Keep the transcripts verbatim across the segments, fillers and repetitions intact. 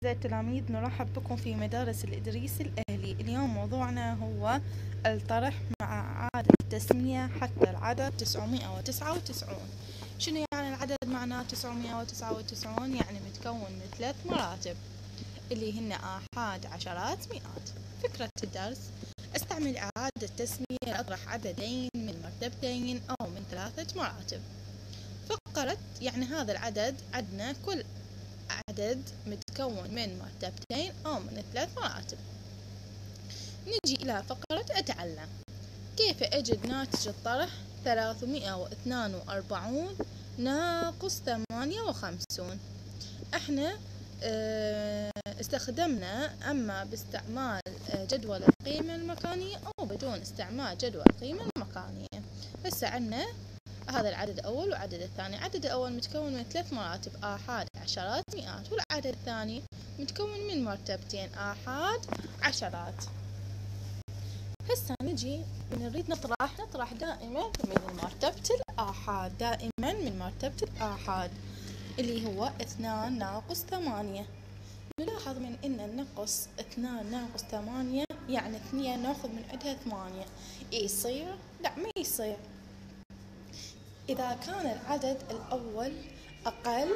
التلاميذ، نرحب بكم في مدارس الإدريس الأهلي. اليوم موضوعنا هو الطرح مع إعادة التسمية حتى العدد تسعمائة وتسعة وتسعين. شنو يعني العدد؟ معناه تسعمائة وتسعة وتسعين يعني متكون من ثلاث مراتب اللي هن آحاد، عشرات، مئات. فكرة الدرس: استعمل إعادة تسمية لأطرح عددين من مرتبتين أو من ثلاثة مراتب. فقرة يعني هذا العدد عندنا كل عدد متكون من مرتبتين أو من ثلاث مراتب. نجي إلى فقرة أتعلم. كيف أجد ناتج الطرح ثلاثمائة واثنان وأربعين ناقص ثمانية وخمسون؟ احنا اه استخدمنا أما باستعمال جدول القيمة المكانية أو بدون استعمال جدول القيمة المكانية. هسه عنا هذا العدد الأول والعدد الثاني. العدد الأول متكون من ثلاث مراتب: آحاد، عشرات، مئات. والعدد الثاني متكون من مرتبتين: آحاد، عشرات. هسه نجي نريد نطرح نطرح دائما من مرتبة الآحاد، دائما من مرتبة الآحاد اللي هو اثنان ناقص ثمانية. نلاحظ من إن النقص اثنان ناقص ثمانية يعني اثنين ناخذ من عندها ثمانية. يصير؟ لا، ما يصير. إذا كان العدد الأول أقل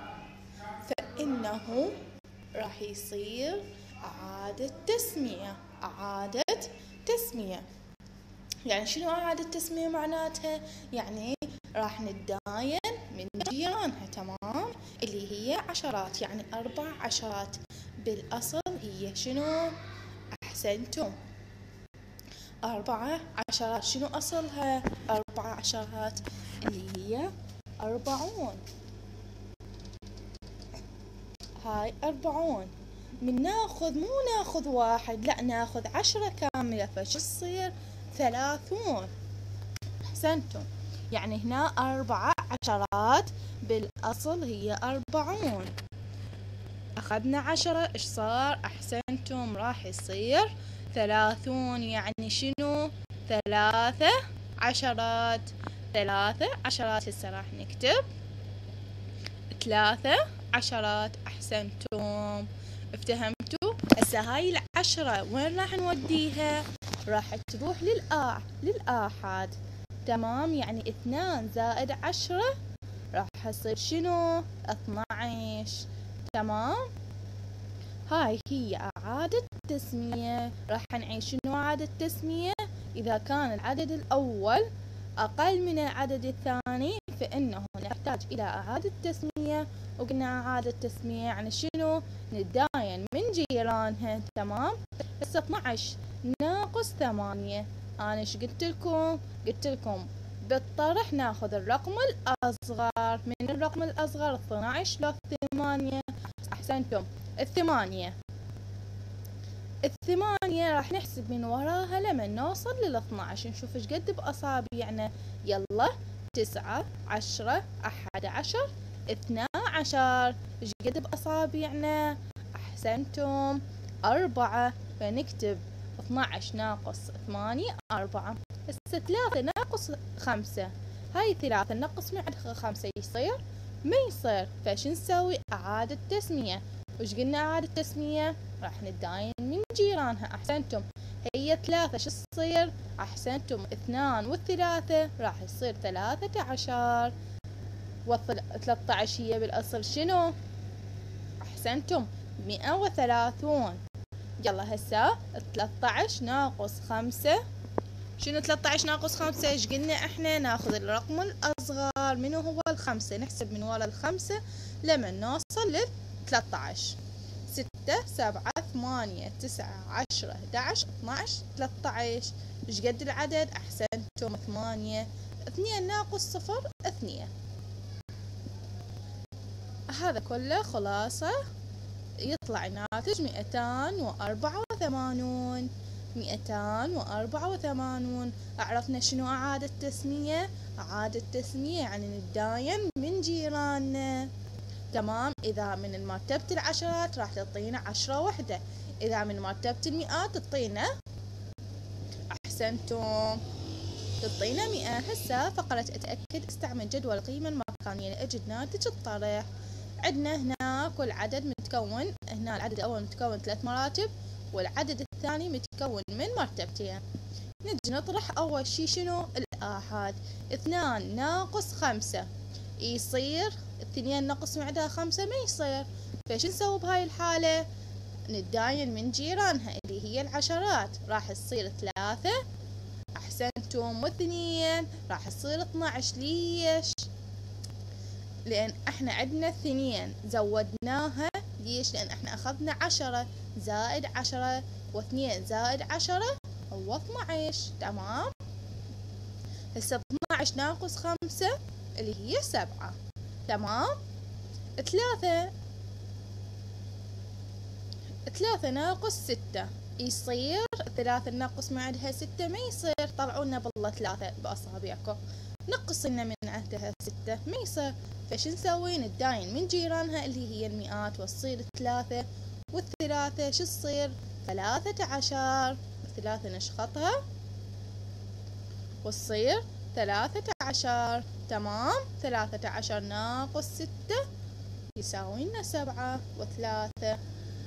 فإنه راح يصير إعادة تسمية. إعادة تسمية يعني شنو إعادة تسمية؟ معناتها يعني راح نتداين من جيرانها، تمام؟ اللي هي عشرات، يعني أربع عشرات. بالأصل هي شنو؟ أحسنتم، أربعة عشرات. شنو أصلها؟ أربعة عشرات اللي هي أربعون. هاي أربعون. من ناخذ مو ناخذ واحد، لا ناخذ عشرة كاملة، فش تصير؟ ثلاثون. أحسنتم، يعني هنا أربعة عشرات بالأصل هي أربعون. أخذنا عشرة، إيش صار؟ أحسنتم، راح يصير ثلاثون. يعني شنو؟ ثلاثة عشرات. ثلاثة عشرات. هسه راح نكتب ثلاثة عشرات. أحسنتم، افتهمتوا؟ هسه هاي العشرة وين راح نوديها؟ راح تروح للآ للآحاد، تمام؟ يعني اثنان زائد عشرة راح يصير شنو؟ اثناعش، تمام؟ هاي هي إعادة تسمية. راح نعيد شنو إعادة تسمية؟ إذا كان العدد الأول أقل من العدد الثاني فإنه نحتاج إلى إعادة تسمية. وقلنا إعادة تسمية يعني شنو؟ نتداين من جيرانها، تمام؟ هسه اثناعش ناقص ثمانية. أنا إيش قلت لكم؟ قلت لكم بالطرح ناخذ الرقم الأصغر. من الرقم الأصغر اثناعش لو ثمانية. أحسنتم، الثمانية. الثمانية راح نحسب من وراها لما نوصل للاثناعش، نشوف ايش قد بأصابعنا. يلا، تسعة، عشرة، أحد عشر، اثنا عشر. ايش قد بأصابعنا؟ أحسنتم، أربعة. فنكتب اثناعش ناقص ثمانية، أربعة. هسه ثلاثة ناقص خمسة. هاي ثلاثة نقص من عندها خمسة يصير؟ ما يصير. فاش نسوي؟ إعادة تسمية. وش قلنا إعادة تسمية؟ راح نتداين من جيرانها. أحسنتم، هي ثلاثة شو تصير؟ أحسنتم، اثنان والثلاثة راح يصير ثلاثة عشر. وثلاثة عشر هي بالأصل شنو؟ أحسنتم، مئة وثلاثون. يلا هسا ثلاثة عشر ناقص خمسة. شنو ثلاثة عشر ناقص خمسة؟ ايش قلنا احنا؟ ناخذ الرقم الأصغر منو هو الخمسة، نحسب من ورا الخمسة لما نوصل لل ثلاثة عشر. ستة، سبعة، ثمانية، تسعة، عشرة، احد عشر، اثناعش، ثلاثة عشر. ايش قد العدد؟ أحسنتم، ثمانية. اثنين ناقص صفر، اثنين. هذا كله خلاصة يطلع ناتج مئتان وأربعة وثمانون. مئتان وأربعة وثمانون. عرفنا شنو إعادة تسمية؟ إعادة تسمية يعني نتداين من جيراننا، تمام؟ إذا من المرتبة العشرات راح تعطينا عشرة وحدة، إذا من مرتبة المئات تعطينا، أحسنتم، تعطينا مئة. هسه فقرة أتأكد. استعمل جدول القيمة المكانية لأجد ناتج الطرح. عندنا هنا كل عدد متكون، هنا العدد الأول متكون ثلاث مراتب والعدد الثاني متكون من مرتبتين. نجي نطرح أول شي شنو؟ الآحاد. اثنان ناقص خمسة يصير اثنين ناقص من عندها خمسة ما يصير، فش نسوي بهاي الحالة؟ نتداين من جيرانها اللي هي العشرات، راح تصير ثلاثة أحسنتم واثنين راح تصير اثناعش. ليش؟ لأن احنا عندنا اثنين زودناها. ليش؟ لأن احنا أخذنا عشرة زائد عشرة واثنين زائد عشرة هو اثناعش. تمام؟ هسه اثناعش ناقص خمسة اللي هي سبعة. تمام؟ ثلاثة ثلاثة ناقص ستة يصير ثلاثة ناقص من عندها ستة ما يصير. طلعوا لنا بالله ثلاثة بأصابعكم، نقص لنا من عندها ستة ما يصير. فش نسوي؟ نتداين من جيرانها اللي هي المئات وتصير ثلاثة والثلاثة شو تصير؟ ثلاثة عشر. ثلاثة نشخطها وتصير ثلاثة عشر. تمام؟ ثلاثة عشر ناقص ستة يساوي لنا سبعة وثلاثة،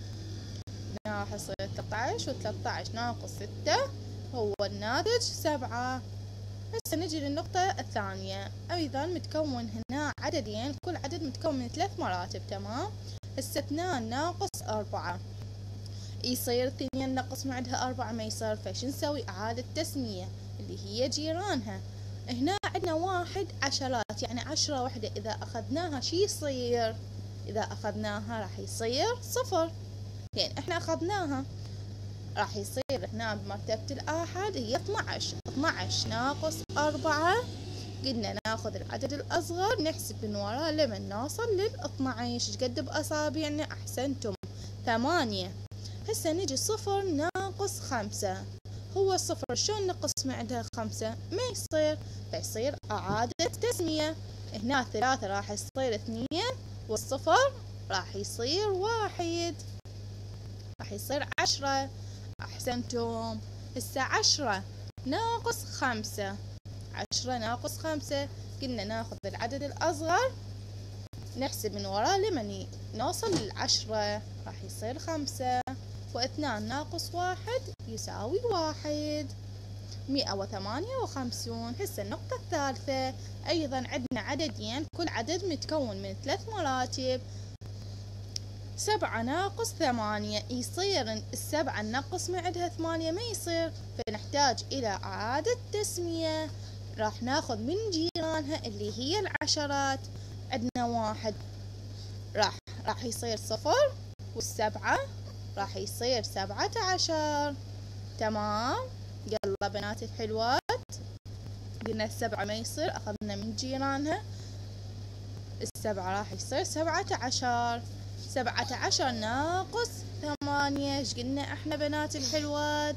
راح يصير ثلاثة عشر وثلاثة عشر ناقص ستة هو الناتج سبعة. هسه نجي للنقطة الثانية. أيضا متكون هنا عددين، كل عدد متكون من ثلاث مراتب. تمام؟ هسه اثنان ناقص أربعة يصير اثنين ناقص من عندها أربعة ما يصير. فش نسوي؟ إعادة تسمية اللي هي جيرانها. هنا عندنا واحد عشرات يعني عشرة وحدة، إذا أخذناها شي يصير؟ إذا أخذناها راح يصير صفر، يعني احنا أخذناها راح يصير هنا بمرتبة الآحاد هي اثناعش. اثناعش ناقص أربعة قلنا ناخذ العدد الأصغر نحسب من وراه لمن نوصل للاثناعش. قد بأصابعنا؟ أحسنتم ثمانية. هسه نجي صفر ناقص خمسة. هو الصفر شلون نقص من عندها خمسة؟ ما يصير، فيصير إعادة تسمية. هنا ثلاثة راح يصير اثنين والصفر راح يصير واحد، راح يصير عشرة. أحسنتم. هسه عشرة ناقص خمسة. عشرة ناقص خمسة قلنا ناخذ العدد الأصغر نحسب من وراه لمن نوصل للعشرة راح يصير خمسة، واثنان ناقص واحد يساوي واحد. مئة وثمانية وخمسون. هسه النقطة الثالثة أيضا عندنا عددين، كل عدد متكون من ثلاث مراتب. سبعة ناقص ثمانية يصير السبعة ننقص من عندها ثمانية ما يصير، فنحتاج إلى إعادة تسمية. راح ناخذ من جيرانها اللي هي العشرات. عندنا واحد راح راح يصير صفر والسبعة راح يصير سبعة عشر. تمام؟ يلا بنات الحلوات، قلنا السبعة ما يصير أخذنا من جيرانها، السبعة راح يصير سبعة عشر. سبعة عشر ناقص ثمانية ايش قلنا احنا بنات الحلوات؟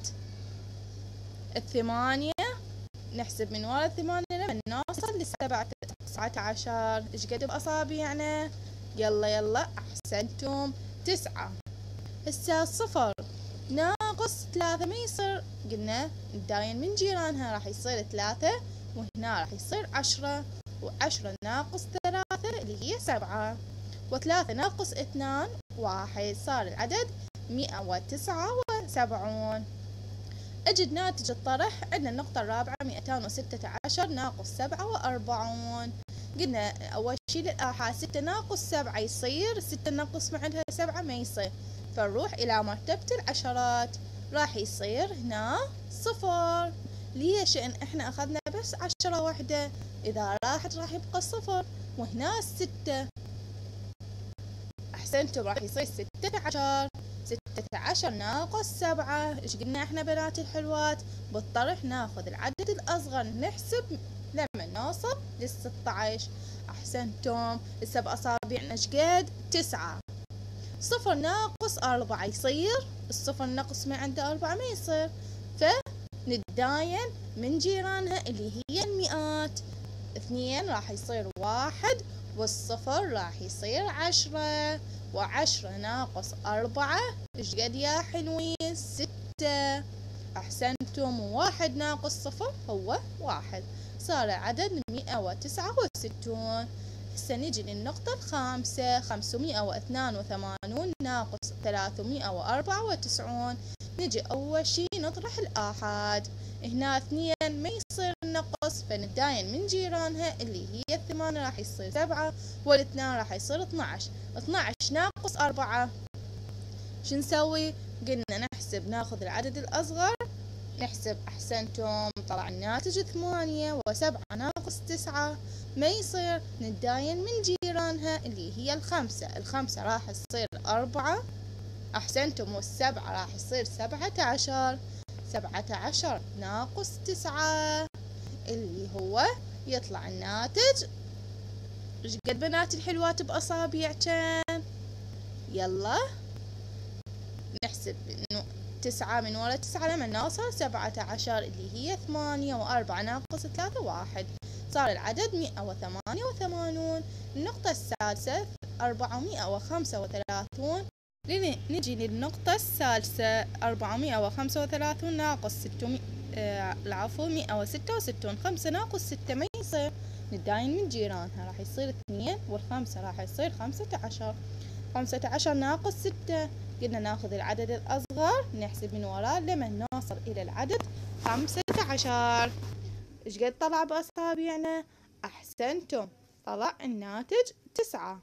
الثمانية نحسب من ورا الثمانية لما نوصل للسبعة تسعة عشر. ايش قد بأصابعنا؟ يلا يلا أحسنتم تسعة. هسه صفر ناقص ثلاثة ما يصير، قلنا نداين من جيرانها راح يصير ثلاثة وهنا راح يصير عشرة، وعشرة ناقص ثلاثة اللي هي سبعة، وثلاثة ناقص اثنان واحد، صار العدد مئة وتسعة وسبعون. أجد ناتج الطرح. عندنا النقطة الرابعة مئتان وستة عشر ناقص سبعة وأربعون. قلنا أول شي للآحاد ستة ناقص سبعة يصير، ستة ناقص من عندها سبعة ما يصير، فنروح إلى مرتبة العشرات راح يصير هنا صفر. ليش؟ لأن احنا أخذنا بس عشرة وحدة، إذا راحت راح يبقى صفر، وهنا الستة. أحسنتم راح يصير ستة عشر. ستة عشر ناقص سبعة إيش قلنا احنا بنات الحلوات؟ بالطرح ناخذ العدد الأصغر نحسب لما نوصل للستة عشر. أحسنتم. هسه بأصابعنا ايش قد؟ تسعة. صفر ناقص أربعة يصير؟ الصفر نقص من عنده أربعة ما يصير، فنتداين من جيرانها اللي هي المئات. اثنين راح يصير واحد والصفر راح يصير عشرة، وعشرة ناقص أربعة إيش قد يا حلوين؟ ستة. أحسنتم. واحد ناقص صفر هو واحد، صار عدد مئة وتسعة وستون. هسه نجي للنقطة الخامسة، خمسمائة واثنان وثمانون ناقص ثلاثمائة وأربعة وتسعون. نجي أول شي نطرح الآحاد، هنا اثنين ما يصير النقص، فنتداين من جيرانها اللي هي الثمانية راح يصير سبعة، والاثنان راح يصير اثناعش. اثناعش ناقص أربعة شو نسوي؟ قلنا نحسب، ناخذ العدد الأصغر نحسب. أحسنتم، طلع الناتج ثمانية، وسبعة ناقص تسعة ما يصير، نتداين من جيرانها اللي هي الخمسة. الخمسة راح تصير أربعة، أحسنتم، والسبعة راح يصير سبعة عشر. سبعة عشر ناقص تسعة اللي هو يطلع الناتج. ايش قد بنات الحلوات بأصابع كان؟ يلا نحسب انه تسعة من ورا تسعة لما نوصل سبعة عشر اللي هي ثمانية، وأربعة ناقص ثلاثة واحد، صار العدد مئة وثمانية وثمانون. النقطة السادسة أربعمائة وخمسة وثلاثون. نجي للنقطة الثالثة، أربعمائة وخمسة وثلاثون ناقص ستمائة، آه العفو مئة وستة وستون. خمسة ناقص ستة ما يصير، نتداين من جيرانها، راح يصير اثنين، والخمسة راح يصير خمسة عشر. خمسة عشر ناقص ستة، قلنا ناخذ العدد الأصغر نحسب من وراه لما نوصل إلى العدد خمسة عشر. إيش قد طلع بأصابعنا؟ أحسنتم، طلع الناتج تسعة،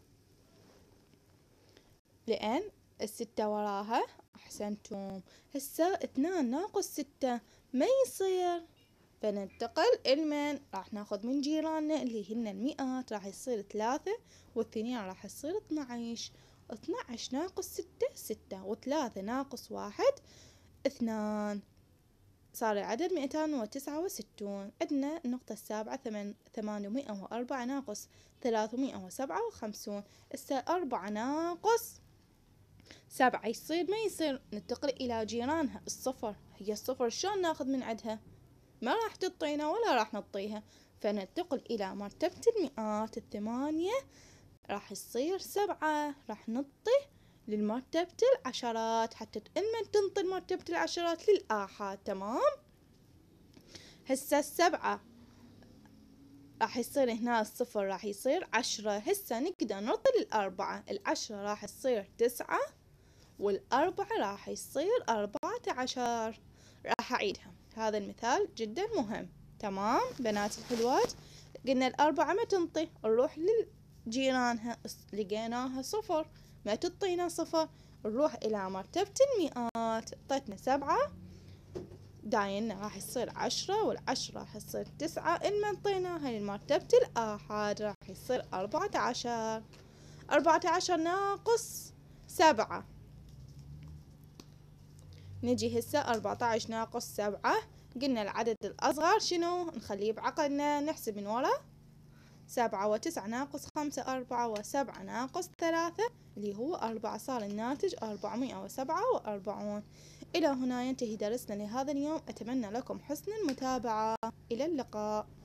لأن الستة وراها. أحسنتم. هسه اثنان ناقص ستة ما يصير، فننتقل المن راح ناخذ من جيراننا اللي هن المئات، راح يصير ثلاثة، والثنين راح يصير اثناعش. اثناعش ناقص ستة ستة، وثلاثة ناقص واحد اثنان، صار العدد مئتان وتسعة وستون. عندنا النقطة السابعة، ثمانمائة وأربعة ناقص ثلاثمائة وسبعة وخمسون. هسه أربعة ناقص سبعة يصير ما يصير، ننتقل إلى جيرانها الصفر. هي الصفر شلون ناخذ من عندها؟ ما راح تعطينا ولا راح نعطيها، فننتقل إلى مرتبة المئات. الثمانية راح يصير سبعة، راح نعطي للمرتبة العشرات حتى المن تنطي مرتبة العشرات للآحاد. تمام. هسه السبعة راح يصير هنا الصفر راح يصير عشرة. هسه نقدر نعطي للأربعة، العشرة راح تصير تسعة، والأربعة راح يصير أربعة عشر. راح أعيدها، هذا المثال جدا مهم. تمام بنات الحلوات، قلنا الأربعة ما تنطي، نروح لجيرانها، لقيناها صفر ما تعطينا صفر، نروح إلى مرتبة المئات، اعطتنا سبعة، داينا راح يصير عشرة، والعشرة راح يصير تسعة، إلما انطيناها لمرتبة الآحاد راح يصير أربعة عشر. أربعة عشر ناقص سبعة، نجي هسه أربعة عشر ناقص سبعة، قلنا العدد الأصغر شنو؟ نخليه بعقلنا، نحسب من ورا. سبعة وتسعة ناقص خمسة أربعة، وسبعة ناقص ثلاثة اللي هو أربعة، صار الناتج أربعمائة وسبعة وأربعون. إلى هنا ينتهي درسنا لهذا اليوم، أتمنى لكم حسن المتابعة، إلى اللقاء.